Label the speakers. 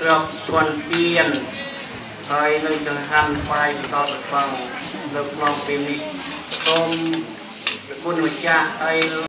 Speaker 1: ត្រកស្វ័នពៀនហើយនឹងចង្ហាន់ស្វាយសតខ្លាំងនៅក្នុងពេលនេះសូមគុណម្ចាស់ហើយ